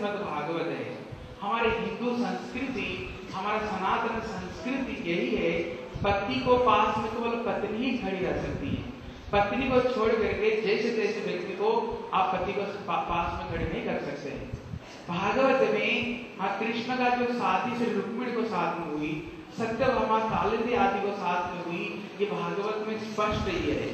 श्रीमद् भागवत है। हमारे हिंदू संस्कृति, हमारा सनातन संस्कृति यही है, पति को पास में केवल पत्नी ही खड़ी रह सकती है। पत्नी को छोड़ करके जैसे तैसे व्यक्ति को आप पति को पास में खड़े नहीं कर सकते हैं। भागवत में हाँ, कृष्ण का जो शादी से रुक्मिणी को साथ में हुई, सत्यभामा कालिंदी आदि को साथ में हुई, ये भागवत में स्पष्ट ही है।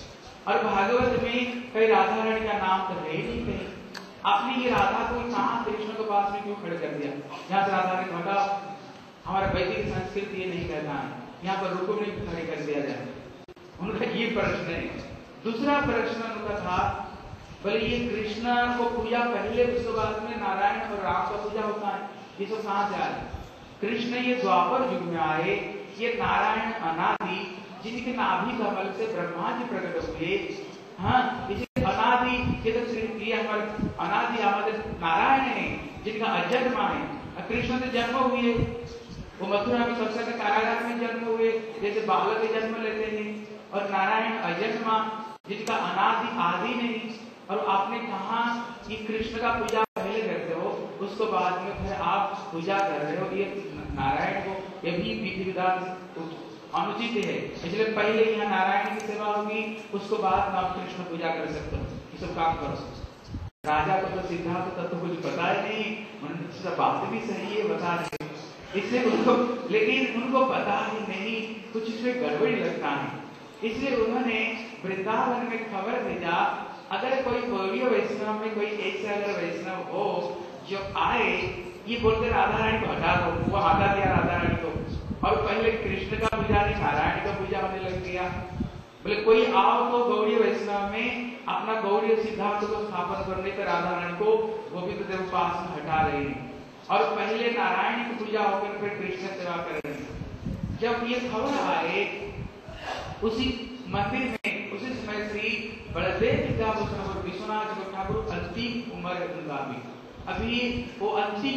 और भागवत में कई राधा रानी का नाम तो है ही नहीं कहीं। आपने ये राधा को कहाँ कृष्ण के पास में क्यों खड़े कर दिया? यहाँ से राधा ने घटा, हमारा वैदिक संस्कृति ये नहीं कहता है, यहाँ पर रुक्मिणी को खड़े कर दिया जाए। उनका ये प्रश्न है। दूसरा प्रश्न उनका था, बोले ये कृष्ण को पूजा पहले, उसके बाद में नारायण और राम का पूजा होता है, ये सब कहाँ से आए? कृष्ण ये द्वापर युग में आए, ये नारायण अनादि, जिनके नाभि कमल से ब्रह्मा जी प्रकट हुए। हाँ, इसे अनादि ये तो श्री हमारे अनादि हमारे नारायण है, जिनका अजन्मा है। कृष्ण से जन्म हुए, वो मथुरा में सबसे कारागार में जन्म हुए, जैसे बालक के जन्म लेते हैं। और नारायण अजन्मा, जिनका अनादि आदि नहीं। और आपने कहा कि कृष्ण का पूजा पहले करते हो, उसको बाद में फिर आप पूजा कर रहे हो, ये नारायण को, ये भी विधि विधान अनुचित है। इसलिए पहले यहाँ नारायण की सेवा होगी, उसको बाद में आप कृष्ण पूजा कर सकते हो। ये सब काम करो। राजा को तो सिद्धार्थ तत्व कुछ पता ही नहीं, उन्होंने बात भी सही है बता रहे, इसलिए उनको, लेकिन उनको पता ही नहीं, कुछ इसमें गड़बड़ी लगता है। इसलिए उन्होंने वृंदावन में खबर भेजा, अगर कोई गौड़ीय वैष्णव में कोई एक से अगर वैष्णव हो जो आए, ये बोलते राधा रानी को हटा दो, वो हटा दिया राधा रानी को, और पहले कृष्ण का पूजा नहीं नारायण का पूजा होने लग गया। बोले कोई आओ तो गौड़ीय वैष्णव में अपना गौड़ीय सिद्धांत को स्थापन करने पर राधा रानी को गोविंद देव पास में हटा रहे हैं, और पहले नारायण की पूजा होकर फिर कृष्ण सेवा कर रहे हैं। जब ये खबर आए उसी मंदिर में, उसी समय श्री बलदेव विद्याभूषण और विश्वनाथ ठाकुर अंतिम उम्र है उनका भी, अभी वो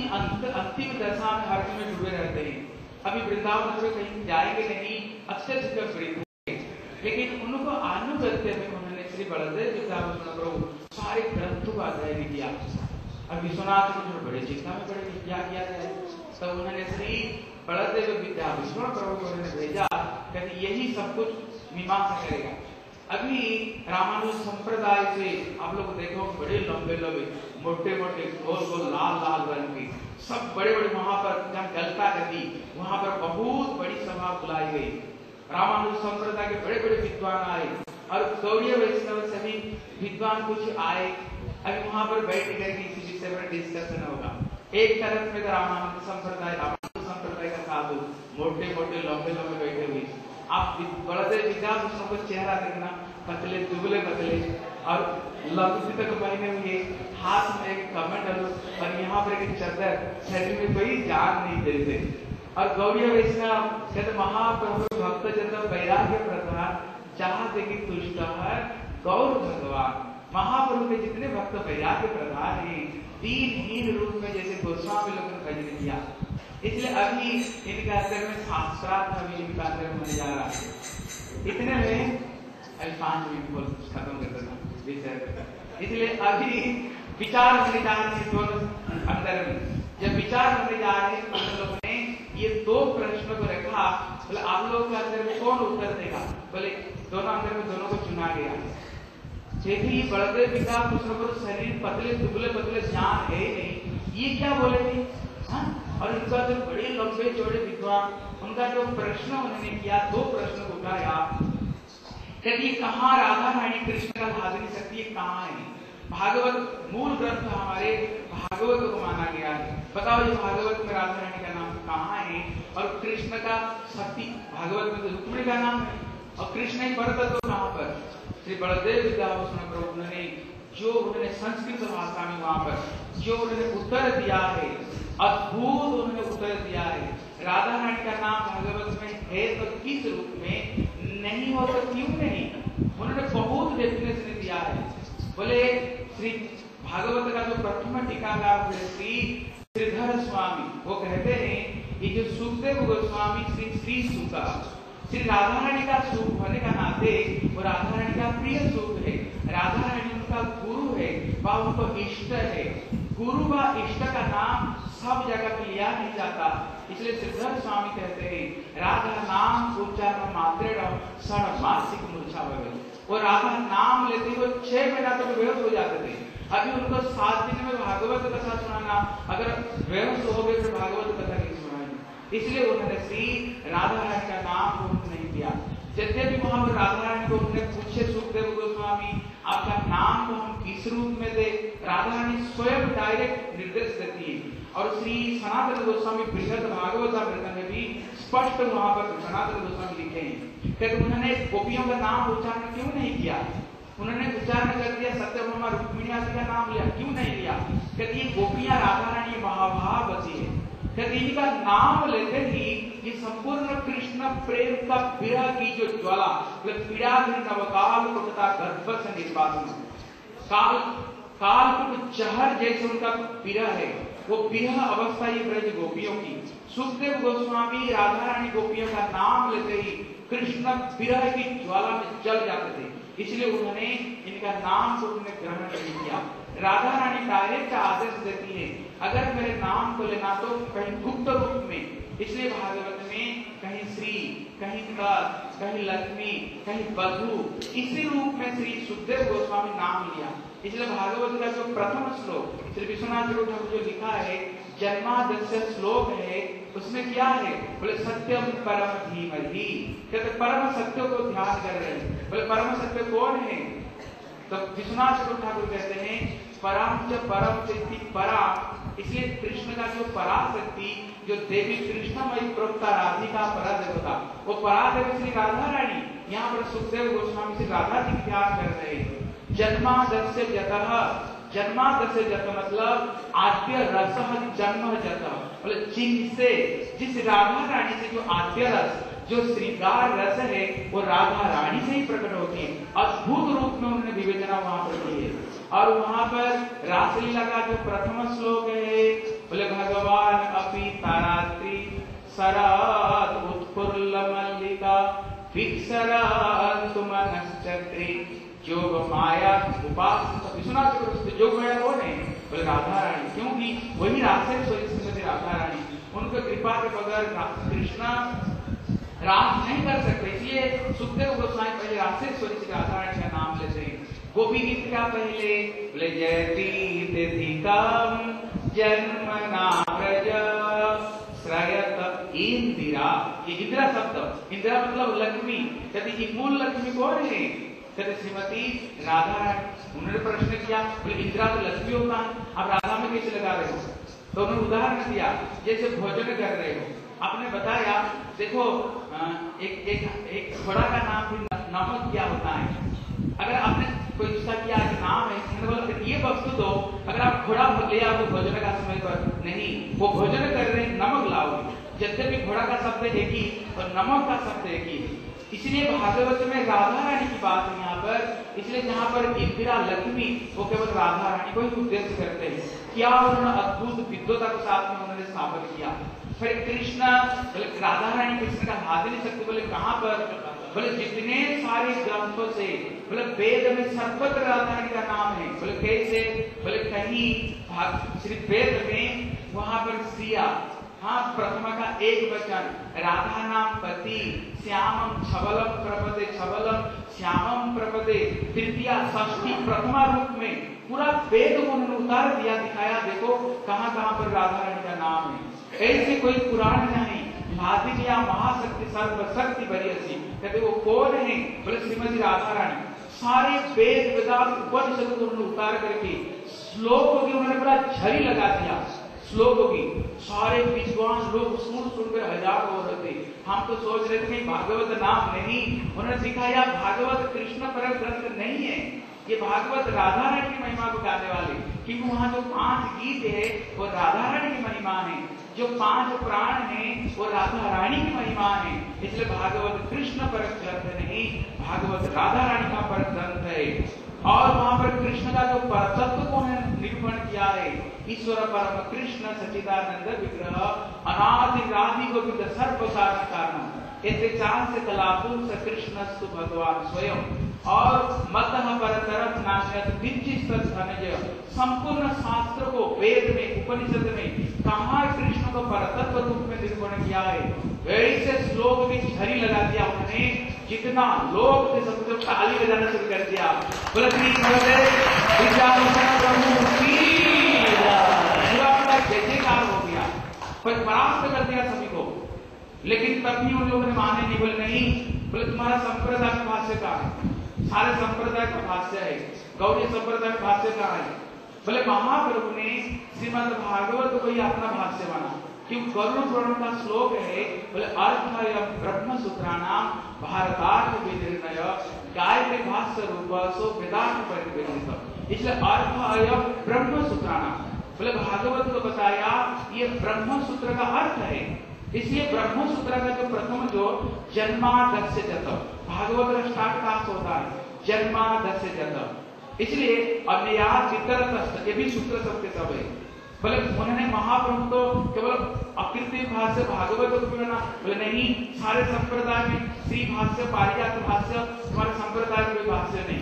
अंतिम दशा में हर्ष में डूबे रहते हैं। अभी वृंदावन में कहीं जाएंगे नहीं, अत्यधिक वृद्ध है, लेकिन उनको अनुगत्य में उन्होंने श्री बलदेव विद्याभूषण प्रभु सारे ग्रंथों का अध्ययन किया। अब विश्वनाथ को बड़े चिंता में पड़े, क्या किया जाए? तब उन्होंने श्री बलदेव विद्याभूषण प्रभु को उन्होंने भेजा, कहते यही सब कुछ मीमांसा करेगा। अभी रामानुज संप्रदाय से आप लोग देखो, बड़े लंबे लंबे मोटे मोटे गोल गोल लाल लाल रंग के सब बड़े बड़े, वहां पर जहाँ गलता गति वहां पर बहुत बड़ी सभा बुलाई गई। रामानुज संप्रदाय के बड़े बड़े विद्वान आए, और गौड़ीय वैष्णव सभी विद्वान कुछ आए। अभी वहां पर बैठ कर इसी विषय पर डिस्कशन होगा। एक तरफ में रामानुज संप्रदाय का साधु मोटे मोटे लंबे लंबे बैठे हुए, आप बलदेव विद्याभूषण को चेहरा देखना, पतले दुबले पतले और लंबी तक पहने हुए, हाथ में एक कमंडल और यहाँ पर एक चादर, शरीर में कोई जान नहीं देते। और गौड़ीय वैष्णव कहते महाप्रभु भक्त जन वैराग्य प्रधान चाह देगी तुष्ट है गौर भगवान। महाप्रभु के जितने भक्त वैराग्य प्रधान है, दीनहीन रूप में जैसे गोस्वामी लोगों ने भजन किया। इसलिए अभी इनका अंदर में शास्त्रार्थ अभी इनका अंदर होने जा रहा है। इतने में 5 मिनट खत्म कर देना विषय। इसलिए अभी विचार होने जा रहे हैं दोनों अंदर में। जब विचार होने जा रहे हैं, हम लोगों ने ये 2 प्रश्नों को रखा, बोले आप लोग के अंदर में कौन उत्तर देगा? बोले दोनों अंदर में दोनों को चुना गया। यदि बलदेव विद्याभूषण शरीर पतले दुबले पतले जान है नहीं, ये क्या बोले थे? और इनका जो बड़े लंबे चौड़े विद्वान, उनका जो प्रश्न उन्होंने किया, 2 प्रश्न उठाया, कहती कहाँ राधा रानी कृष्ण का धाधनी शक्ति कहाँ है? भागवत मूल ग्रंथ हमारे भागवत को माना गया है। बताओ ये भागवत में राधा रानी का नाम कहाँ है? और कृष्ण का शक्ति भागवत में तो रुक्मिणी का नाम है, और कृष्ण ही परतत्व कहाँ पर? श्री बलदेव विद्याभूषण प्रभु ने जो उन्होंने संस्कृत भाषा में वहां पर जो उन्होंने उत्तर दिया है, अद्भुत उन्होंने उत्तर दिया है। राधा रानी का नाम भागवत में है तो किस रूप में, नहीं हो तो क्यों नहीं? उन्होंने बहुत डेफिनेशन दिया है। बोले श्री भागवत का जो प्रथम टीकाकार हुए श्री श्रीधर स्वामी, वो कहते हैं ये जो सुखदेव गोस्वामी श्री सुका, श्री राधा रानी का सुख होने का नाते वो राधा रानी का प्रिय सुख है, राधा रानी उनका गुरु है, वह उनको इष्ट है। गुरु व इष्ट का नाम सब जगह पे लिया नहीं जाता। इसलिए सिद्धार्थ स्वामी कहते हैं राधा नाम उच्चारण मात्रेण क्षण मासिक मूर्छा भवे। वो राधा नाम लेते हुए 6 महीना तक बेहोश हो जाते थे। अभी उनको 7 दिन में भागवत कथा सुनाना, अगर बेहोश हो गए तो भागवत कथा नहीं सुनाएंगे। इसलिए उन्होंने श्री राधा रानी का नाम उन्होंने नहीं दिया। यद्यपि वहां पर राधा रानी को उन्होंने पूछे सुखदेव गोस्वामी आपका नाम को हम किस रूप में दे, राधा रानी स्वयं डायरेक्ट निर्देश देती है। और श्री सनातन गोस्वामी बृहद भागवतामृत में भी स्पष्ट वहां पर सनातन गोस्वामी लिखे हैं कि उन्होंने गोपियों का नाम उच्चारण क्यों नहीं किया। उन्होंने उच्चारण कर दिया सत्यभामा रुक्मिणी आदि का नाम लिया, क्यों नहीं लिया? कहती ये गोपियां राधा रानी महाभावती है। कहती इनका नाम लेते ही ये संपूर्ण कृष्ण प्रेम का विरह की जो ज्वाला पीड़ा नवकाल तथा गर्भ से निर्वासन काल को जहर जैसे उनका विरह है, वो विरह अवस्था ये ब्रज गोपियों की। सुखदेव गोस्वामी राधा रानी गोपियों का नाम लेते ही कृष्ण विरह की ज्वाला में जल जाते थे। इसलिए उन्होंने इनका नाम को उन्होंने ग्रहण नहीं किया। राधा रानी डायरेक्ट आदेश देती है अगर मेरे नाम को लेना तो कहीं गुप्त रूप में। इसलिए भागवत में कहीं श्री, कहीं कर, कहीं लक्ष्मी, कहीं बधु, इसी रूप में श्री सुखदेव गोस्वामी नाम लिया। इसलिए भागवत का जो प्रथम श्लोक श्री विश्वनाथ ठाकुर जो लिखा है जन्मादस्य श्लोक है, उसमें क्या है? बोले सत्यम परम धीमहि। कहते परम सत्य को ध्यान कर रहे हैं। बोले परम सत्य कौन है? तो विश्वनाथ ठाकुर कहते हैं परम च परम शक्ति परा। इसलिए कृष्ण का जो पराशक्ति जो देवी कृष्णमयी प्रोक्ता राधिका परादेवता, वो परादेवी श्री राधा रानी। यहाँ पर सुखदेव गोस्वामी से राधा जी ध्यान कर रहे हैं। जन्मादस्य जतः, जन्मादस्य जत मतलब आद्य रस जन्म जत, मतलब जिनसे जिस राधा रानी से जो आद्य रस जो श्रृंगार रस है वो राधा रानी से ही प्रकट होती है। अद्भुत रूप में उन्होंने विवेचना वहां पर की है। और वहां पर रासलीला का जो प्रथम श्लोक है बोले भगवान अपि तारात्रि शरद उत्फुल्ल मल्लिका विक्षरन्तु मनश्चक्रे जोग माया उपास। विश्वनाथ जोग माया कौन है? बोले राधा रानी, क्योंकि वही रासेश्वरी श्रीमती राधा रानी। उनके कृपा के बगैर कृष्णा रास नहीं कर सकते। इसलिए सुखदेव गोस्वामी पहले रासेश्वरी श्री राधा रानी का नाम लेते हैं। गोपी गीत का पहले बोले जयती तिथिकम जन्मना व्रज श्रयत इंदिरा। ये इंदिरा शब्द, इंदिरा मतलब लक्ष्मी। कहती मूल लक्ष्मी कौन है? कहते श्रीमती राधा रानी। उन्होंने प्रश्न किया बोले इंदिरा तो लक्ष्मी होता है, आप राधा में कैसे लगा रहे हो? तो उन्होंने उदाहरण दिया जैसे भोजन कर रहे हो। आपने बताया देखो एक घोड़ा का नाम भी नमक क्या होता है। अगर आपने कोई उसका क्या नाम है ये वस्तु दो, अगर आप घोड़ा ले आओ भोजन का समय पर नहीं, वो भोजन कर रहे नमक लाओगे। यद्यपि घोड़ा का शब्द एक ही और नमक का शब्द एक ही। इसलिए भागवत में राधा रानी की बात है यहाँ पर। इसलिए जहाँ पर इंदिरा लक्ष्मी वो केवल राधा रानी को ही उद्देश्य करते हैं। क्या उन्होंने अद्भुत विद्वता के साथ में उन्होंने स्थापित किया। फिर कृष्ण बोले राधा रानी कृष्ण का हाथ नहीं सकते। बोले कहाँ पर? बोले जितने सारे ग्रंथों से, बोले वेद में सर्वत्र राधा रानी का नाम है। बोले कैसे? बोले कहीं श्री वेद में वहां पर श्रिया, हाँ प्रथमा का एक वचन राधा नाम पति श्यामम छबलम प्रपदे, छबलम श्यामम प्रपदे, तृतीया षष्ठी प्रथमा रूप में पूरा वेद को उन्होंने उतार दिया, दिखाया देखो कहाँ कहाँ पर राधा रानी का नाम है। ऐसे कोई पुराण नहीं। भादिनिया महाशक्ति सर्वशक्ति बरियसी, कहते वो कौन है? बोले श्रीमती राधा रानी। सारे वेद वेदांत उपनिषद को उन्होंने उतार करके श्लोकों की उन्होंने पूरा झरी लगा दिया। श्लोकों की सारे विद्वान लोग सुन सुनकर हजारों हो रहे थे। हम तो सोच रहे थे कि भागवत नाम नहीं। उन्होंने दिखाया भागवत कृष्ण पर ग्रंथ नहीं है, ये भागवत राधा रानी की महिमा को गाने वाले। क्योंकि वहाँ जो 5 गीत है वो राधा रानी की महिमा है, जो 5 प्राण है वो राधा रानी की महिमा है। इसलिए भागवत कृष्ण पर ग्रंथ नहीं, भागवत राधा रानी का पर ग्रंथ है। और वहां पर कृष्ण का जो परतत्व को निरूपण किया है, ईश्वर परम कृष्ण सच्चिदानंद विग्रह अनादि राधि गोविंद सर्व कारण कारण ऐसे चांद से कलापुर से कृष्णस्तु भगवान स्वयं। और मतः परतरत नान्यत् किंचित् धनंजय। संपूर्ण शास्त्र को वेद में उपनिषद में कहाँ कृष्ण को परतत्व रूप में निरूपण किया है। ऐसे श्लोक की झड़ी लगा दिया उन्होंने, जितना लोग थे सबको ताली बजाना शुरू कर दिया। बोले जयकार हो गया, पर परास्त कर दिया सभी को। लेकिन तब भी उन लोगों ने माने नहीं, बोले नहीं, बोले तुम्हारा संप्रदाय का भाष्य कहाँ है? सारे संप्रदाय का भाष्य है, गौड़ी संप्रदाय का भाष्य कहाँ है? बोले महाप्रभु ने श्रीमद् भागवत को ही अपना भाष्य बना, क्योंकि गरुड़ पुराण का श्लोक है, बोले अर्थाय ब्रह्म सूत्राणाम भारतार्थ विनिर्णय गायत्री भाष्य रूप सो वेदांत परिवेदित। इसलिए अर्थाय ब्रह्म सूत्राणाम, बोले भागवत को बताया ये ब्रह्म सूत्र का अर्थ है। इसलिए ब्रह्म सूत्र का जो प्रथम जो जन्मादस्य जत, भागवत का स्टार्ट कहाँ से होता है? जन्मादस्य जत। इसलिए अन्यास वितरतस्त, ये भी सूत्र सबके सब है। बोले उन्होंने महाप्रभु तो केवल अकृत्रिम भाष्य भागवत को बना, बोले नहीं, सारे संप्रदाय में श्री भाष्य पारिजात भाष्य, तुम्हारे संप्रदाय में कोई भाष्य नहीं।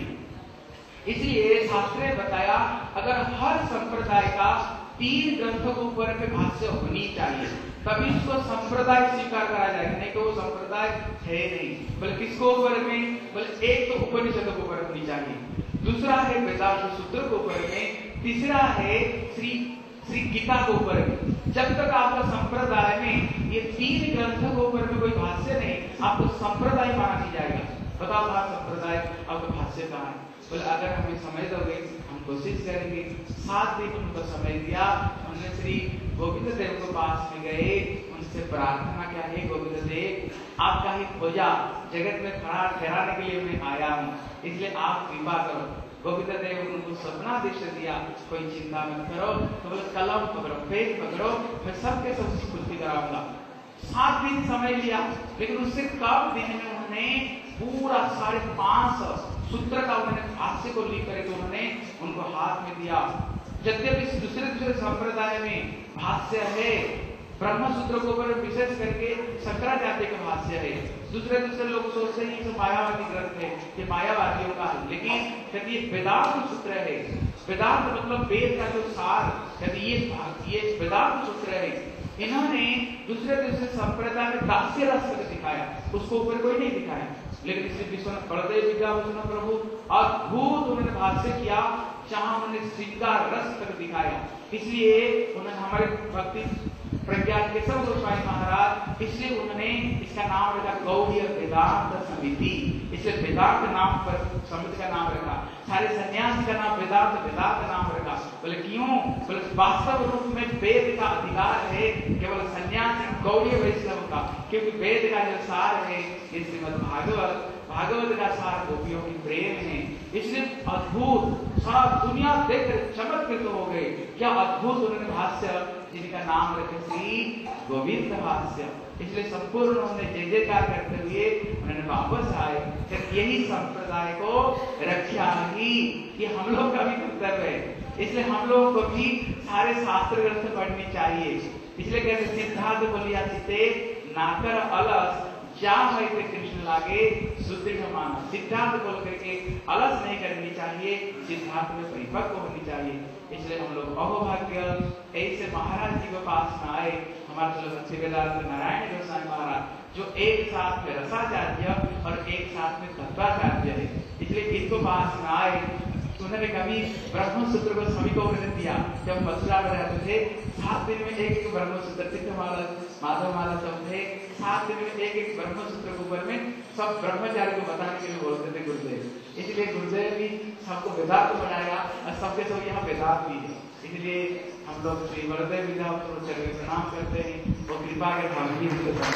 इसलिए शास्त्र ने बताया अगर हर संप्रदाय का 3 ग्रंथों के ऊपर में भाष्य होनी चाहिए, तभी उसको संप्रदाय स्वीकार करा जाएगा, नहीं तो वो संप्रदाय है नहीं। बोले किसको ऊपर में? बोले एक तो उपनिषद के ऊपर होनी चाहिए, दूसरा है वेदांत सूत्र के ऊपर में, तीसरा है श्री गीता के ऊपर में। जब तक आपका संप्रदाय में ये 3 ग्रंथों के ऊपर में कोई भाष्य नहीं, आपको संप्रदाय माना नहीं जाएगा। बताओ आप संप्रदाय आपका भाष्य कहाँ है? बोले अगर हमें समय दोगे हम कोशिश करेंगे। 7 दिन उनको समय दिया, हमने श्री गोविंद देव के पास में गए, उनसे प्रार्थना किया, हे गोविंद देव आपका ही खोजा जगत में खड़ा ठहराने के लिए मैं आया हूँ, इसलिए आप कृपा करो। गोविंद देव उनको सपना दृश्य दिया, कोई चिंता मत करो, तो बोले कलम पकड़ो, पेज पकड़ो, मैं सबके सब स्फूर्ति कराऊंगा। 7 दिन समय लिया, लेकिन उससे कम दिन में उन्होंने पूरा 550 सूत्र का उन्होंने भाष्य को लेकर के उन्होंने उनको हाथ में दिया। यद्यपि दूसरे संप्रदाय में भाष्य है, ब्रह्म सूत्र के ऊपर विशेष करके शंकराचार्य का भाष्य है, दूसरे लोग सोचते हैं कि मायावादी ग्रंथ है, ये मायावादियों का है, लेकिन यदि ये वेदांत सूत्र है, वेदांत मतलब वेद का जो सार, यदि ये वेदांत सूत्र है, इन्होंने दूसरे संप्रदाय में दास्य रस दिखाया, उसको ऊपर कोई नहीं दिखाया। लेकिन इसलिए विश्वनाथ बलदेव विद्याभूषण प्रभु अद्भुत उन्होंने भाष्य किया, जहां उन्होंने श्रृंगार रस तक दिखाया। इसलिए उन्होंने हमारे भक्ति प्रज्ञा केशव गोस्वामी महाराज, इसलिए उन्होंने इसका नाम रखा गौड़ीय वेदांत समिति। इसलिए वेदांत नाम पर समिति का नाम रखा, सारे सन्यासी का नाम वेदांत नाम रखा। बोले क्यों? बोले वास्तव रूप में वेद का अधिकार है केवल सन्यासी गौड़ीय वैष्णव का, क्योंकि वेद का जो सार है ये श्रीमद् भागवत का सार गोपियों की प्रेम है। इसलिए अद्भुत सारा दुनिया देख चमत्कृत हो गए, क्या अद्भुत उन्होंने भाष्य जिनका नाम रखे श्री गोविंद भाष्य। इसलिए संपूर्ण उन्होंने जय जयकार करते हुए उन्होंने वापस आए, यही संप्रदाय को रक्षा ही ये हम लोग का भी कर्तव्य है। इसलिए हम लोगों को भी सारे शास्त्र ग्रंथ पढ़नी चाहिए। इसलिए कहते सिद्धार्थ बोलिया चिते नाकर अलस जा कृष्ण लागे सुदृढ़ मानस। सिद्धार्थ बोल करके अलस नहीं करनी चाहिए, सिद्धार्थ में परिपक्व होनी चाहिए। इसलिए हम लोग अहोभाग्य ऐसे महाराज जी के पास में आए, हमारे चलो अच्छे वेदांत नारायण गोस्वामी महाराज, जो एक साथ में रसाचार्य और एक साथ में तत्वाचार्य है। इसलिए इनको पास में आए, उन्होंने कभी ब्रह्म सूत्र को सभी को उन्होंने दिया। जब मथुरा में रहते थे 7 दिन में एक ब्रह्म सूत्र, माधव महाराज सब थे, 7 दिन में एक ब्रह्म सूत्र के ऊपर में सब ब्रह्मचारी को बताने के लिए बोलते थे गुरुदेव। इसलिए गुरुदेव भी सबको वेदांत बनाया और सबके सब यहाँ वेदांत भी है। इसलिए हम लोग श्री बलदेव विद्याभूषण को प्रणाम करते हैं, वो कृपा के भागी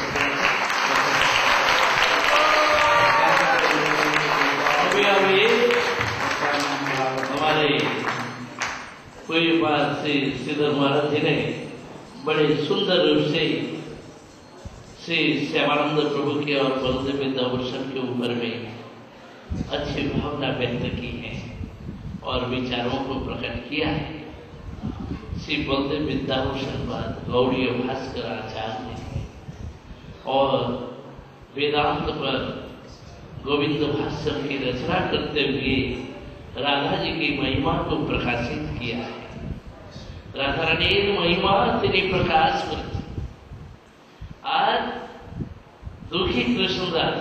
हमारे कोई बात से श्रीधर महाराज जी ने बड़े सुंदर रूप से श्री श्यामानंद प्रभु के और बलदेव विद्याभूषण के ऊपर में अच्छी भावना व्यक्त की है और विचारों को प्रकट किया है। श्री बलदेव विद्याभूषण पर गौड़ीय भास्कर आचार्य और वेदांत पर गोविंद भाष्य की रचना करते हुए राधा जी की महिमा को प्रकाशित किया है। राधा रानीर महिमा তিনি প্রকাশ করেছেন। আর দুঃখী কৃষ্ণদাস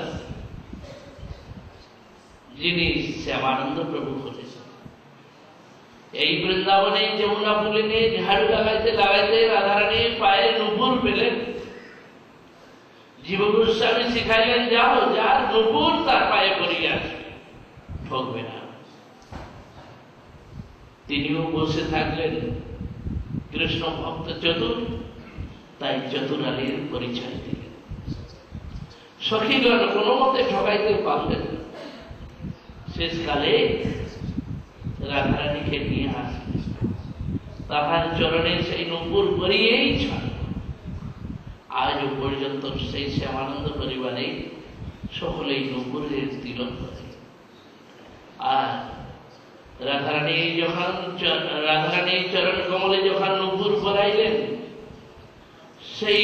যিনি শ্যামানন্দ প্রভু করেছেন, এই বৃন্দাবনে যমুনা পুলিনে ঝাড়ু লাগাইতে লাগাইতে রাধা রানীর পায়ে নুপুর পেলেন। জীব গোস্বামী শিখাইলেন, যাও যার নুপুর তার পায়ে পড়িয়ে আসবে, ঠকবে না। তিনিও বসে থাকলেন। কৃষ্ণ ভক্ত চতুর, তাই চতুরালীর পরিচয় দিলেন। সখীগণ কোনো মতে ঠকাইতে পারলেন না। শেষকালে রাধারানীকে নিয়ে আসলেন, তাহার চরণে সেই নুপুর পরিয়েই ছাড়ল। আজও পর্যন্ত সেই শ্যামানন্দ পরিবারে সকলেই নুপুরের তিলক করে। আর রাধারানী চরণ কমলে যখন নুপুর পরাইলেন, সেই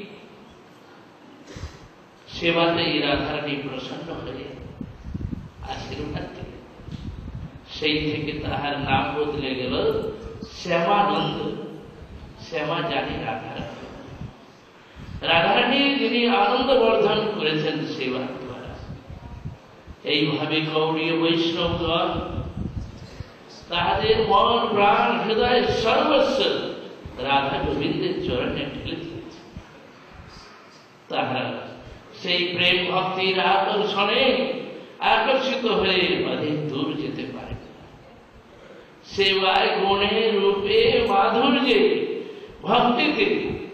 সেবাতেই রাধারানী প্রসন্ন হয়ে আশীর্বাদ দিলেন। সেই থেকে তাহার নাম বদলে গেল শ্যামানন্দ। শ্যামা জানি রাধারানী। রাধারানী যিনি আনন্দ বর্ধন করেছেন সেবার দ্বারা। এইভাবে গৌড়ীয় বৈষ্ণবগণ তাহাদের মন প্রাণ হৃদয় সর্বস্ব রাধা গোবিন্দের চরণে ঢেলে দিয়েছে। তাহারা সেই প্রেম ভক্তির আকর্ষণে আকর্ষিত হয়ে অধিক দূর যেতে পারে। সেবায় গুণে রূপে মাধুর্যে ভক্তিতে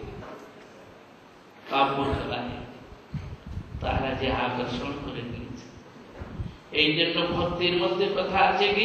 কাব্য খেলায় তাহারা যে আকর্ষণ করে নিয়েছে। এই জন্য ভক্তির মধ্যে কথা আছে কি,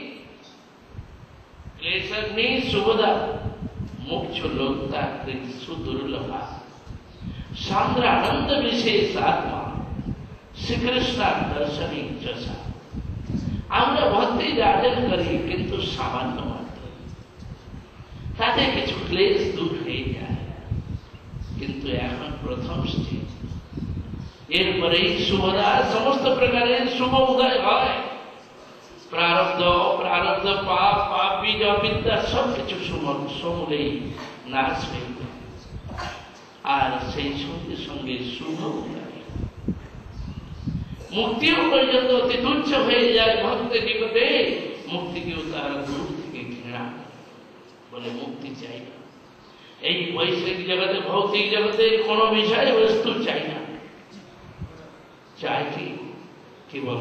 क्लेशग्नि सुबोधा मोक्ष लोकता सुदुर्लभा सांद्र आनंद विशेष आत्मा श्री कृष्ण दर्शनी जसा। আমরা ভক্তি যাজন করি কিন্তু সামান্য মাত্র, তাতে কিছু ক্লেশ দূর হয়ে যায়। কিন্তু এখন প্রথম স্টেজ, এরপরেই শুভদা সমস্ত প্রকারের শুভ উদয় হয়। प्रारब्ध प्रारब्ध पाप पाप बीज अविद्या सब কিছু সমূলেই নাশ হয়ে যায়। আর সেই সঙ্গে সঙ্গে শুভ মুক্তিও পর্যন্ত অতি তুচ্ছ হয়ে যায়। ভক্তের নিকটে মুক্তিকেও তারা দূর থেকে ঘৃণা বলে মুক্তি চাই না। এই বৈশ্বিক জগতে ভৌতিক জগতে কোন বিষয় বস্তু চাই না, চাই কি বল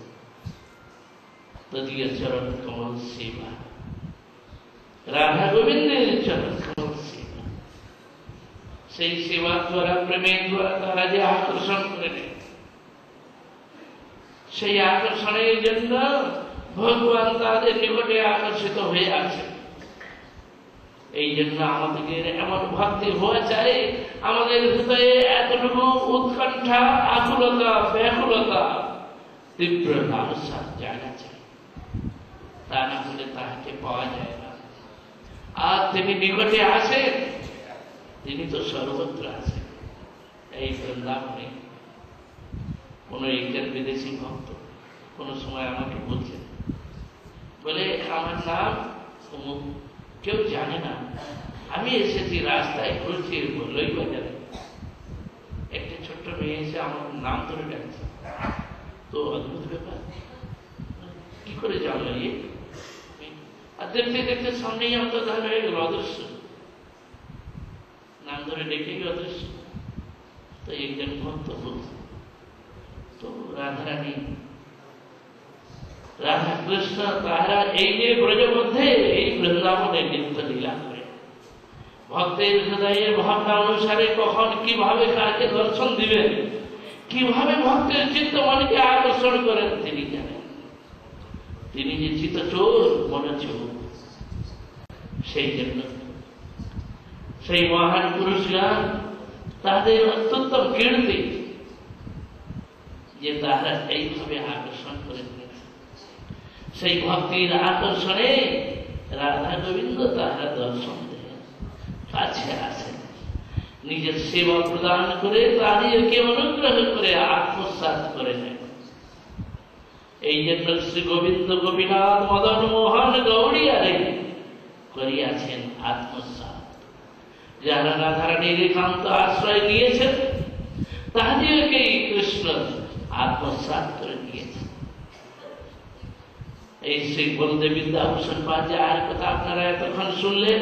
तदीय चरण कमल सेवा, राधा गोविंदेर चरण कमल सेवा। সেই সেবা দ্বারা প্রেমের দ্বারা তারা যে আকর্ষণ করে নেয়, সেই আকর্ষণের জন্য ভগবান তাদের নিকটে আকর্ষিত হয়ে আছে। এই জন্য আমাদের এমন ভক্তি হওয়া চাই, আমাদের হৃদয়ে এতটুকু উৎকণ্ঠা, আকুলতা, ব্যাকুলতা, তীব্র লালসা জানা চাই। তা না হলে তাহাকে পাওয়া যায় না। আর তিনি নিকটে আসেন, তিনি তো সর্বত্র আছেন। এই বৃন্দাবনে কোন একজন বিদেশি ভক্ত কোন সময় আমাকে বলছেন, বলে আমার নাম অমুক, কেউ জানে না, আমি এসেছি রাস্তায় ঘুরছি বললেই বাজারে, একটা ছোট্ট মেয়ে এসে আমার নাম ধরে ডাকছে। তো অদ্ভুত ব্যাপার, কি করে জানলো? আর দেখতে দেখতে সামনেই আমাদের ধান হয়ে গেল অদৃশ্য, নাম ধরে ডেকেই অদৃশ্য। তো একজন ভক্ত বলছে, তো রাধারানী রাধা কৃষ্ণ তাহারা এই যে ব্রজ মধ্যে এই বৃন্দাবনে নিত্য লীলা করে, ভক্তের হৃদয়ের ভাবনা অনুসারে কখন কিভাবে কাকে দর্শন দিবেন, কিভাবে ভক্তের চিত্ত মনকে আকর্ষণ করেন তিনি জানেন। তিনি যে চিত্ত চোর মনে চোর। সেই জন্য সেই মহান পুরুষগণ তাদের অত্যন্ত কীর্তি যে তাহারা এইভাবে আকর্ষণ করে দিয়েছে। সেই ভক্তির আকর্ষণে রাধা গোবিন্দ তাহারা দর্শন দেন, কাছে আসেন, নিজের সেবা প্রদান করে তাদেরকে অনুগ্রহ করে আত্মসাৎ করে নেন। এই জন্য শ্রী গোবিন্দ গোপীনাথ মদন মোহন গৌড়িয়ারে করিয়াছেন আত্মসাৎ। যারা রাধারানীর একান্ত আশ্রয় নিয়েছেন তাহাদেরকেই কৃষ্ণ আত্মসাৎ করে দিয়েছে। এই শ্রী বলদেব বিদ্যাভূষণ পাল যার কথা আপনারা এতক্ষণ শুনলেন,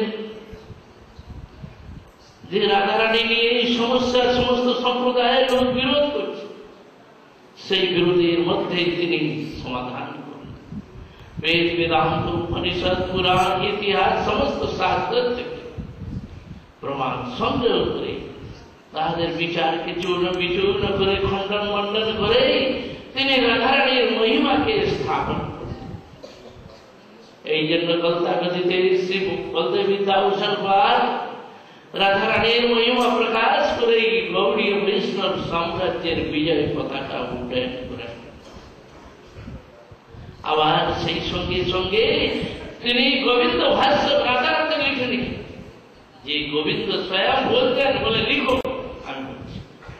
যে রাধারানী নিয়ে এই সমস্যার সমস্ত সম্প্রদায়ের লোক বিরোধ করছে, সেই বিরোধের মধ্যে তিনি সমাধান করেন। বেদ বেদান্ত উপনিষদ পুরাণ ইতিহাস সমস্ত শাস্ত্র থেকে প্রমাণ সংগ্রহ করে তাদের বিচারকে চূর্ণ বিচূর্ণ করে খণ্ডন মণ্ডন করে তিনি রাধারানীর মহিমাকে স্থাপন করেন। এই জন্য কলতাগতিতে শ্রী বলদেব বিদ্যাভূষণ পাল রাধারানীর মহিমা প্রকাশ করে গৌড়ীয় বৈষ্ণব সাম্রাজ্যের বিজয় পতাকা উড্ডয়ন করেন। আবার সেই সঙ্গে সঙ্গে তিনি গোবিন্দ ভাষ্য রাধারানীতে লিখে লিখে, যে গোবিন্দ স্বয়ং বলতেন বলে লিখো, আমি বলছি,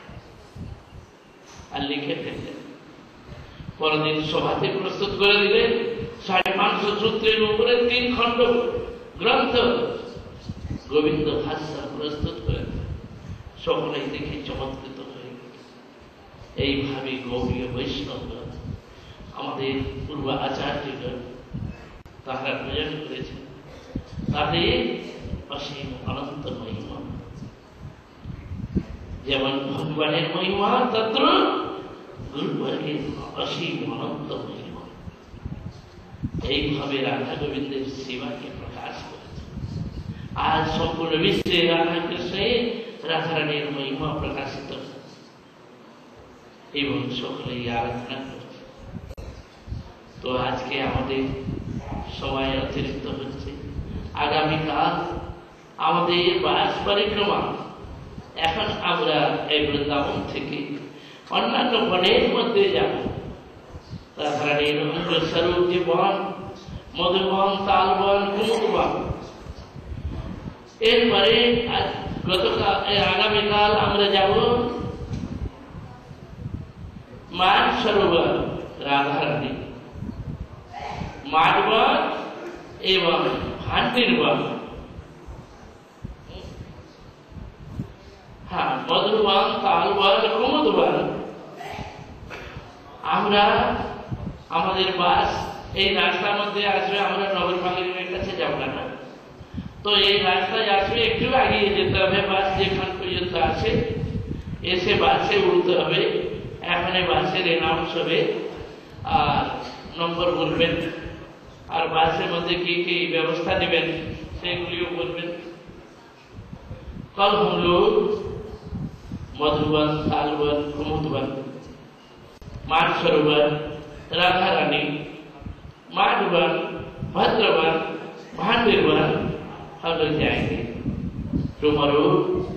আর লিখে ফেললেন। পরদিন সভাতে প্রস্তুত করে দিলেন 550 সূত্রের উপরে 3 খণ্ড গ্রন্থ গোবিন্দ ভাষ্য প্রস্তুত করে সকলেই দেখে চমৎকৃত হয়ে গেল। এইভাবে গৌড়ীয় বৈষ্ণব আমাদের পূর্ব আচার্যগণ তাহারা প্রয়োজন করেছেন তাদের অসীম অনন্ত মহিমা। যেমন ভগবানের মহিমা তত্র গুরুবর্গের অসীম অনন্ত মহিমা। এইভাবে রাধা গোবিন্দের সেবাকে প্রকাশ করেছে। আজ সম্পূর্ণ বিশ্বে রাধা কৃষ্ণের রাধারানীর মহিমা প্রকাশিত এবং সকলেই আরাধনা করছে। তো আজকে আমাদের সময় অতিরিক্ত হচ্ছে। আগামীকাল আমাদের বাস পরিক্রমা। এখন আমরা এই বৃন্দাবন থেকে অন্যান্য বনের মধ্যে যাব। রাধারানীর অঙ্গস্বরূপ যে বন, মধুবন, তালবন, কুমুদবন। এরপরে আগামীকাল আমরা যাব মানসরোবর রাধারানী, মাধবন এবং ভান্ডির বন। হ্যাঁ, মধুবন, তালবন, কুমুদবন। আমরা আমাদের বাস এই রাস্তার মধ্যে আসবে। আমরা নগরপালিকার কাছে যাব না, তো এই রাস্তায় আসবে, একটু আগিয়ে যেতে হবে। বাস যেখান পর্যন্ত আছে এসে বাসে উঠতে হবে। এখানে বাসের অ্যানাউন্স হবে আর নম্বর বলবেন, আর বাসের মধ্যে কি কি ব্যবস্থা নেবেন সেগুলিও বলবেন। कल हम लोग मधुबन, तालबन, कुमुदबन, मानसरोवर, राधा रानी, माधवन, भद्रवन, भांडीरवन हम लोग जाएंगे। Tomorrow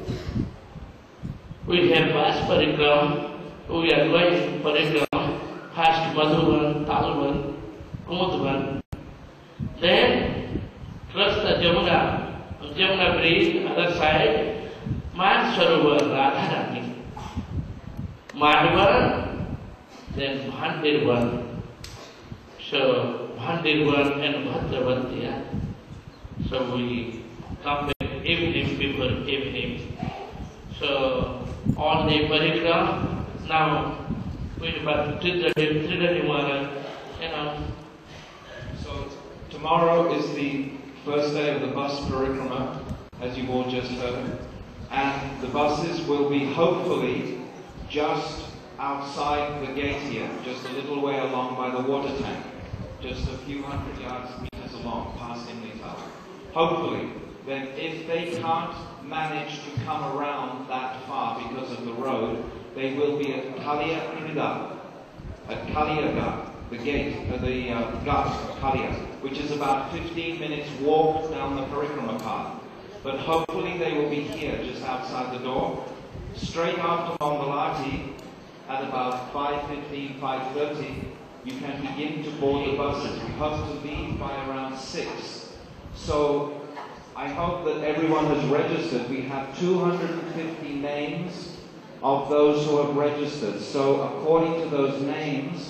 we have bus parikrama. We are going parikrama. First Madhuban, Talban, Kumudban. Then cross the Jamuna bridge, other side, Mansarovar, Radharani, Madhvan, then Bhandirvan. So Bhandirvan and Bhadravantiya. So we come back evening before evening. So all the parikrama. Now we have Tridhari Maharaj, So tomorrow is the first day of the bus parikrama, as you all just heard, and the buses will be hopefully just outside the gate here, just a little way along by the water tank, just a few hundred meters along, past Imli Tower. Hopefully, then if they can't manage to come around that far because of the road, they will be at Kalia Krida, at Kaliaga, the gate, the gut of Kalia, which is about 15 minutes walk down the parikrama path. But hopefully they will be here, just outside the door. Straight after Mangalati, at about 5:15, 5:30, you can begin to board the buses. We hope to leave by around 6. So I hope that everyone has registered. We have 250 names of those who have registered. So according to those names,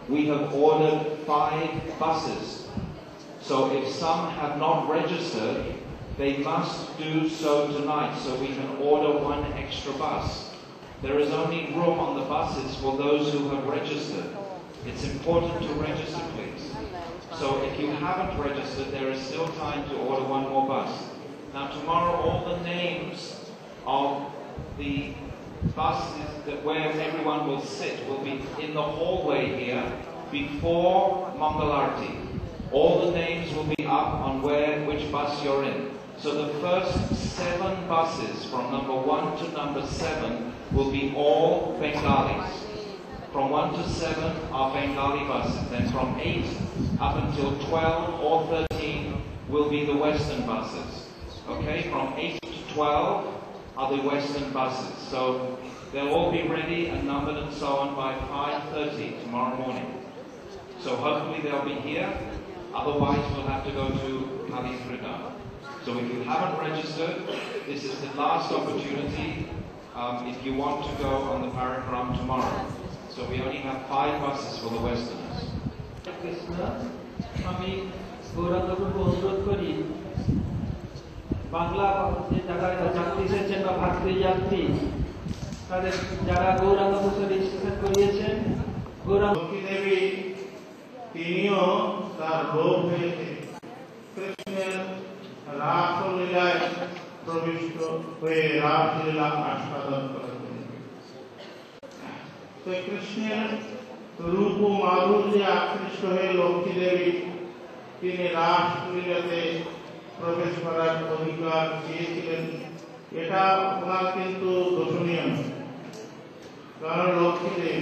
we have ordered 5 buses. So if some have not registered, they must do so tonight so we can order 1 extra bus. There is only room on the buses for those who have registered. It's important to register, please. So if you haven't registered, there is still time to order 1 more bus. Now tomorrow all the names of the buses where everyone will sit will be in the hallway here before Mangalarti. All the names will be up on which bus you're in. So the first 7 buses from number 1 to number 7 will be all Bengalis. From 1 to 7 are Bengali buses. Then from 8 up until 12 or 13 will be the Western buses. Okay, from 8 to 12 are the Western buses. So they'll all be ready and numbered and so on by 5:30 tomorrow morning. So hopefully they'll be here. Otherwise we'll have to go to Kalifrida. So if you haven't registered, this is the last opportunity if you want to go on the Parikram tomorrow. So we only have 5 buses for the Westerners. আমি গৌরাঙ্গকে অনুরোধ করি বাংলা যারা যাত্রী এসেছেন বা ভারতীয় যাত্রী তাদের যারা গৌরাঙ্গ বসে রেজিস্ট্রেশন করিয়েছেন লক্ষ্মী দেবী তিনিও তার রূপ হয়েছে কৃষ্ণের রাসলীলায় প্রবিষ্ট হয়ে রাসলীলা আস্বাদন করেছেন। তো কৃষ্ণের রূপ ও মাধুর্যে আকৃষ্ট হয়ে লক্ষ্মী দেবী তিনি রাসলীলাতে প্রবেশ করার অধিকার চেয়েছিলেন। এটা ওনার কিন্তু দোষণীয় নয়, কারণ লক্ষ্মী দেবী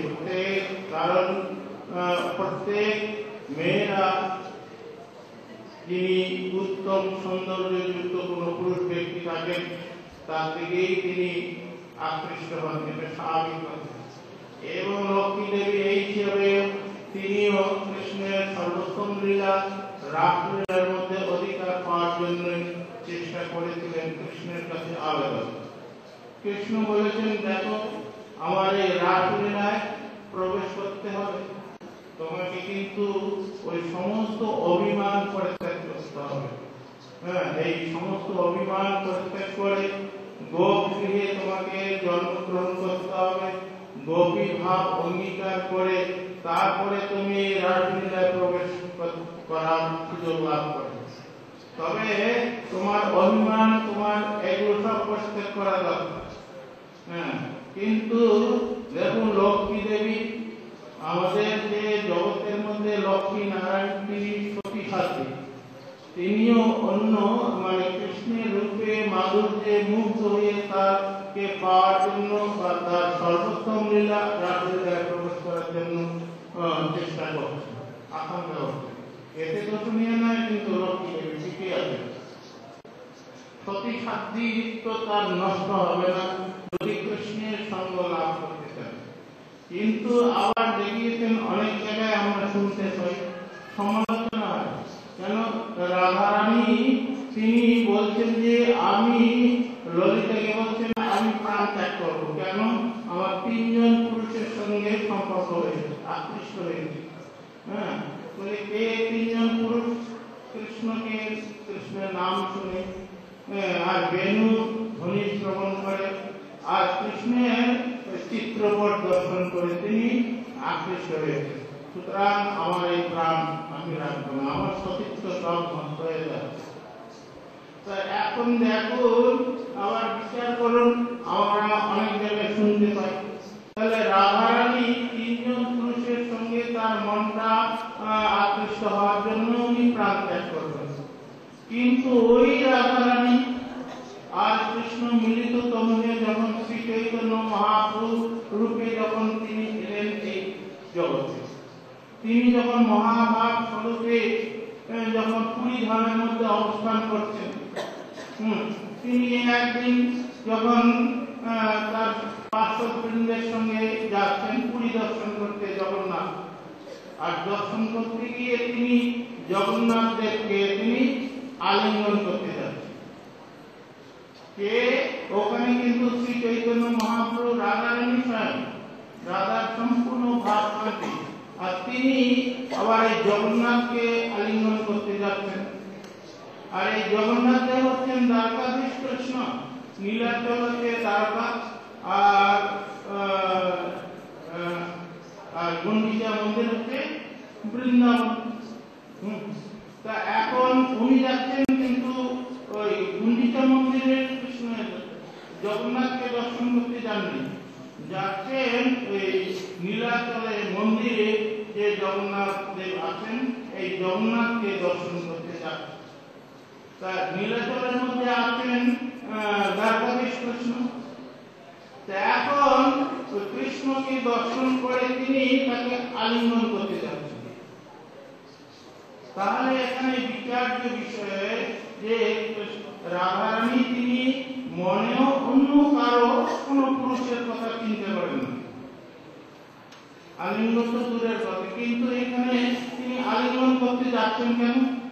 প্রত্যেক মেয়েরা যিনি উত্তম সৌন্দর্যযুক্ত কোন পুরুষ ব্যক্তি থাকেন তার দিকেই তিনি আকৃষ্ট হন, এটা স্বাভাবিক কথা। এবং লক্ষ্মী দেবী এই হিসেবে তিনিও কৃষ্ণের সর্বোত্তম লীলা রাসলীলার মধ্যে অধিকার পাওয়ার জন্য চেষ্টা করেছিলেন, কৃষ্ণের কাছে আবেদন। কৃষ্ণ বলেছেন, দেখো আমার এই রাসলীলায় প্রবেশ করতে হবে, তোমাকে কিন্তু ওই সমস্ত অভিমান পরিত্যাগ করতে হবে। হ্যাঁ, এই সমস্ত অভিমান পরিত্যাগ করে গোপ গৃহে তোমাকে জন্মগ্রহণ করতে হবে, গোপী ভাব অঙ্গীকার করে তারপরে তুমি রাসলীলায় প্রবেশ করার সুযোগ লাভ করবে। তবে তোমার অভিমান, তোমার এগুলো সব পরিত্যাগ করা দরকার। হ্যাঁ, কিন্তু দেখুন লক্ষ্মী দেবী আমাদের যে জগতের মধ্যে লক্ষ্মী নারায়ণ তিনি সতী সাথী, তিনিও অন্য কৃষ্ণের রূপে মাধুর্যে মুগ্ধ হয়ে তাকে পাওয়ার জন্য বা তার সর্বোত্তম লীলা রাসলীলায় প্রবেশ করার জন্য চেষ্টা করছেন, আকাঙ্ক্ষা করছেন। এতে দোষণীয় নয়, কিন্তু লক্ষ্মী দেবী ঠিকই আছে। সতী সাধ্বী তো তার নষ্ট হবে না যদি কৃষ্ণের সঙ্গ লাভ করতে চান। কিন্তু আবার দেখিয়েছেন অনেক জায়গায় আমরা শুনতে পাই সমালোচনা হয়, কেন রাধারানী তিনি বলছেন যে আমি ললিতাকে বলছেন আমি প্রাণ ত্যাগ করবো, কেন আমার 3 জন পুরুষের সঙ্গে সম্পর্ক হয়েছে, আকৃষ্ট হয়েছে। হ্যাঁ, বলে কে 3 জন পুরুষ? কৃষ্ণকে, কৃষ্ণের নাম শুনে আর বেণু ধ্বনি শ্রবণ করে আর কৃষ্ণের চিত্রপট দর্শন করে তিনি আকৃষ্ট হয়েছে। সুতরাং আমার এই প্রাণ আমি রাখবো না, আমার সতীত্ব সব নষ্ট হয়ে যাচ্ছে। এখন দেখুন, আবার বিচার করুন, আমরা অনেক জায়গায় শুনতে পাই তাহলে রাধারানী 3 জন পুরুষের সঙ্গে তার মনটা আকৃষ্ট হওয়ার জন্য উনি প্রাণ ত্যাগ করবেন, কিন্তু ওই রাধারানী আর কৃষ্ণ মিলিত তনুতে যখন শ্রী চৈতন্য মহাপ্রভু রূপে যখন তিনি এলেন এই জগতে, তিনি যখন মহাভাব স্বরূপে যখন পুরী ধামের মধ্যে অবস্থান করছেন, তিনি একদিন যখন তার পার্শ্ববৃন্দের সঙ্গে যাচ্ছেন পুরী দর্শন করতে জগন্নাথ, আর দর্শন করতে গিয়ে তিনি জগন্নাথ দেবকে তিনি আলিঙ্গন করতে যাচ্ছেন। কে? ওখানে কিন্তু শ্রী চৈতন্য মহাপ্রভু রাধারানী স্বয়ং, রাধার সম্পূর্ণ ভাব থাকে আর তিনি আবার এই জগন্নাথকে আলিঙ্গন করতে যাচ্ছেন। আর এই জগন্নাথ দেব হচ্ছেন দ্বারকাধীশ কৃষ্ণ, নীলাচল হচ্ছে দ্বারকা, আর গুন্ডিচা মন্দির হচ্ছে বৃন্দাবন। তা এখন উনি যাচ্ছেন কিন্তু ওই গুন্ডিচা মন্দিরের কৃষ্ণের জগন্নাথকে দর্শন করতে যাননি, যাচ্ছেন ওই নীলাচলে মন্দিরে যে জগন্নাথ দেব আছেন এই জগন্নাথকে দর্শন করতে যাচ্ছেন। তা নীলাচলের মধ্যে আছেন দ্বারকাধীশ কৃষ্ণ। এখন কৃষ্ণকে দর্শন করে তিনি তাকে আলিঙ্গন করতে যাচ্ছেন। তাহলে এখানে বিচার্য বিষয়ে যে রাধারানী তিনি মনেও অন্য কারো কোন পুরুষের কথা চিন্তা করেন না, আলিঙ্গন তো দূরের কথা, কিন্তু এখানে তিনি আলিঙ্গন করতে যাচ্ছেন কেন?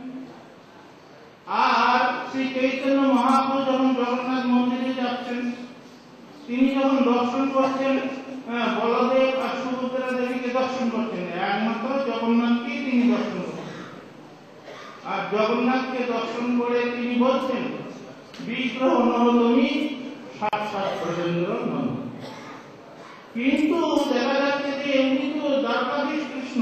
আর শ্রী চৈতন্য মহাপ্রভু যখন জগন্নাথ মন্দিরে যাচ্ছেন, তিনি যখন দর্শন করছেন বলদেব আর সুভদ্রা দেবীকে দর্শন করছেন, একমাত্র জগন্নাথকেই তিনি দর্শন করছেন। আর জগন্নাথকে দর্শন করে তিনি বলছেন বিগ্রহ নহ তুমি সাক্ষাৎ ব্রজেন্দ্র নন্দ। কিন্তু দেখা যাচ্ছে যে উনি তো দ্বারকাধীশ কৃষ্ণ,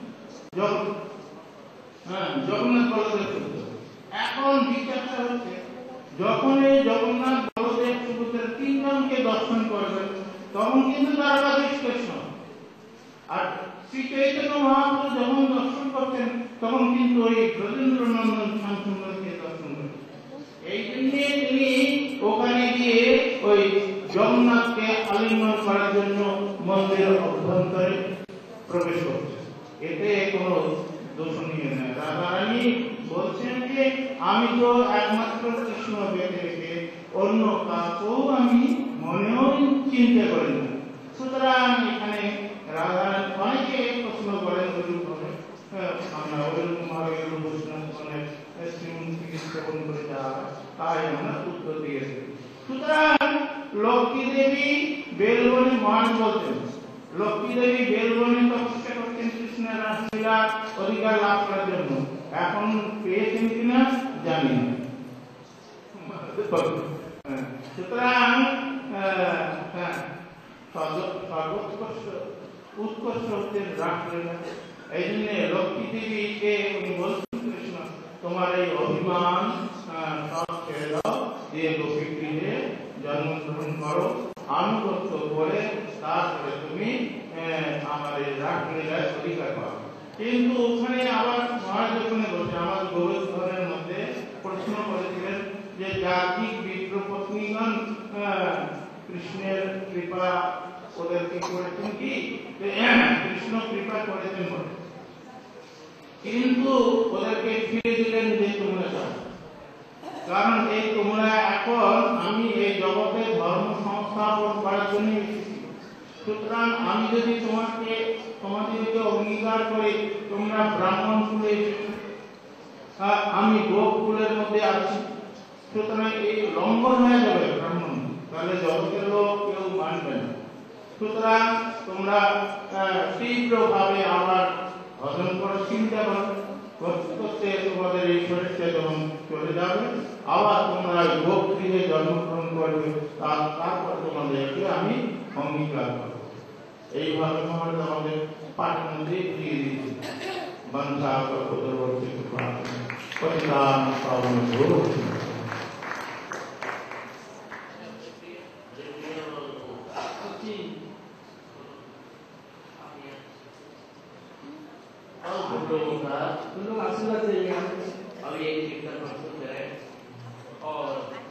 জগন্নাথ বলদেব। এখন বিচারটা হচ্ছে যখন এই জগন্নাথ বলদেব সুভদ্রা তিনজনকে দর্শন করবেন তখন কিন্তু দ্বারকাধীশ কৃষ্ণ, আর শ্রী চৈতন্য মহাপ্রভু যখন দর্শন করছেন তখন কিন্তু ওই ব্রজেন্দ্র নন্দন শ্যামসুন্দরকে দর্শন করছেন। এই জন্যে তিনি ওখানে গিয়ে ওই জগন্নাথকে আলিঙ্গন করার জন্য মন্দিরের অভ্যন্তরে প্রবেশ করছেন। এতে কোনো দোষণীয় নয়। রাধারানী বলছেন যে আমি তো একমাত্র কৃষ্ণ বেঁধে রেখে অন্য কাউকেও আমি মনেও চিন্তা করি না। সুতরাং এখানে রাধারানী অনেকে প্রশ্ন করেন আমরা ওইরকম ভাবে শ্রীমন্ত্রীকে স্থাপন করে যাওয়া, তাই আমরা উত্তর দিয়েছি। সুতরাং লক্ষ্মী দেবী বেলবনে মহান বলতেন, লক্ষ্মী দেবী বেলবনে তপস্যা করতেন কৃষ্ণের রাসলীলা অধিকার লাভ করার জন্য। এখন পেয়েছেন কিনা জানি না। সুতরাং উৎকর্ষ হচ্ছেন রাসলীলা। এই জন্য লক্ষ্মী দেবীকে উনি বলছেন কৃষ্ণ তোমার এই অভিমান সব ছেড়ে দাও, দিয়ে গোপীগৃহে জন্মগ্রহণ করো, আনুগত্য করে তারপরে তুমি আমার এই রাসলীলায় অধিকার পাবে। কিন্তু ওখানে আবার মহারাজ ওখানে বলছে আমাদের গোবর্ধনের মধ্যে প্রশ্ন করেছিলেন যে জাতিক বিপ্র পত্নীগণ কৃষ্ণের কৃপা ওদেরকে করেছেন কি? কৃষ্ণ কৃপা করেছেন বলে, কিন্তু ওদেরকে ফিরে দিলেন যে তোমরা যাও, কারণ এই তোমরা এখন আমি এই জগতে ধর্ম সংস্থাপন করার জন্য এসেছি। সুতরাং আমি যদি তোমাদেরকে অঙ্গীকার করে তোমরা ব্রাহ্মণ কুলে এসেছো, আমি গোপ কুলের মধ্যে আছি, সুতরাং এই লঙ্ঘন হয়ে যাবে ব্রাহ্মণ, তাহলে জগতের লোক কেউ মানবে না। সুতরাং তোমরা তীব্রভাবে আবার ভজন করার চিন্তা করতে তোমাদের এই শরীরটা যখন চলে যাবে, আবার তোমরা গোপ গৃহে জন্মগ্রহণ করবে, তারপর তোমাদেরকে আমি অঙ্গীকার করব। এইভাবে মহারাজ আমাদের পাঠের মধ্যে দিয়ে দিয়েছে বন্ধা পূর্ববর্তী পরিণাম পাবন लोग आशीर्वाद चाहिए। अभी एक कीर्तन प्रस्तुत करें और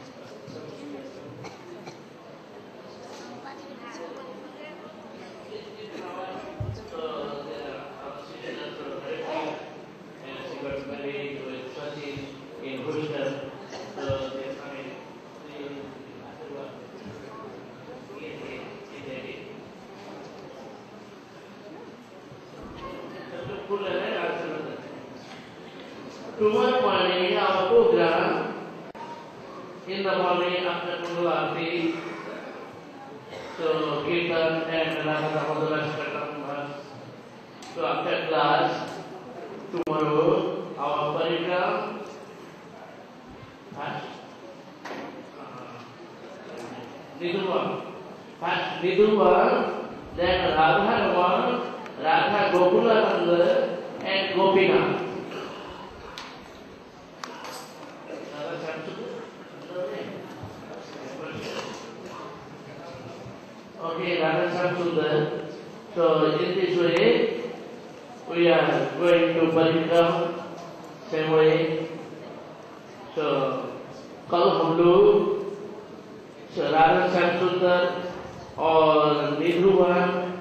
Tomorrow morning, our program in the morning after Guru Aarti, so Kirtan and Radha Damodara Shtakam verse So after class, tomorrow, our program, first Nidhuvan, then Radha Raman, Radha Gokulananda, and Gopinath. Okay, Radha Shamsundar. So in this way, we are going to Parikram, same way. So, कल हम लोग राधा श्याम सुंदर और निधुवन